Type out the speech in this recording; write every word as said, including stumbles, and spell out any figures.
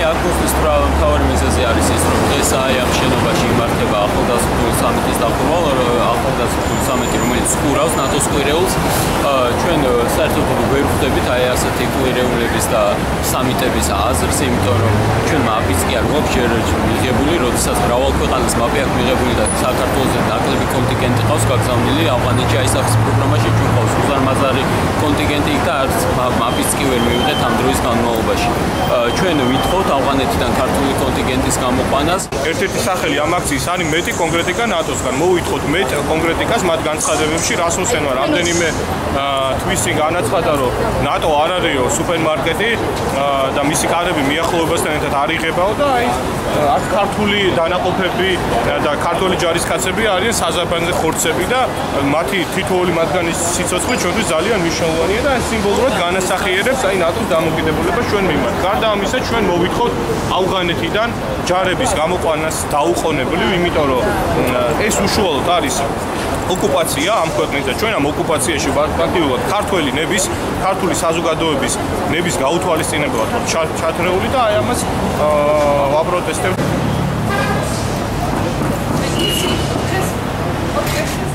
აგვისტოს მთავარი მიზეზი არის ის, რომ დღეს აი ამ შენობაში იმართება ახალგაზრდული სამიტის დახურვა, ახალგაზრდული სამიტი, რომელიც ხურავს ნატოს კვირეულს. ჩვენ საერთოდ ვერ ვხვდებით აი ასეთი კვირეულების და სამიტების აზრს, იმიტომ რომ ჩვენ მაპიც კი არ გვაქვს ჯერ მიღებული, როდესაც მრავალ ქვეყანას მაპი აქვს მიღებული და საქართველოს ნაკლები კონტინგენტი ყავს გაგზავნილი ავღანეთში აი სახის პროგრამაში ჩვენ ყავს უზარმაზარი კონტინგენტი და არც მაპიც კი ვერ მივიღეთ ამ დროის განმავლობაში. ჩვენ ვითხოვთ ავღანეთიდან ქართული კონტინგენტის გამოყვანას. ერთ-ერთი სახელი ამ აქციის არის მეტი კონკრეტიკა ნატოსგან. მოვითხოვთ მეტ კონკრეტიკას მათ განცხადებებში რასმუსენმა რამდენიმე თვისი განაცხადა, რომ ნატო არ არისო სუპერმარკეტი და მისი კარები მიახლოებასთან ერთად არ იღებაო და აი აქ ქართული დანაყოფები და ქართული ჯარისკაცები არიან საზარბანზე ხორცები და მათი თითოეული მათგანის სიცოცხლე ჩვენთვის ძალიან მნიშვნელოვანია და სიმბოლურად განასახიერებს აი ნატოს დამოკიდებულებას ჩვენ მიმართ. გარდა ამისა, ჩვენ მოვითხოვთ ავღანეთიდან ჯარების გამოყვანას დაუყოვნებლივ, იმიტომ რომ ეს უშუალოდ არის ოკუპაცია ამ ქვეყნის და ჩვენ ამ ოკუპაციაში ფაქტიურად ქართველი ნების, ქართული საზოგადოების ნების გაუთვალისწინებლად ვართ ჩათრეული და აი ამას ვაპროტესტებთ.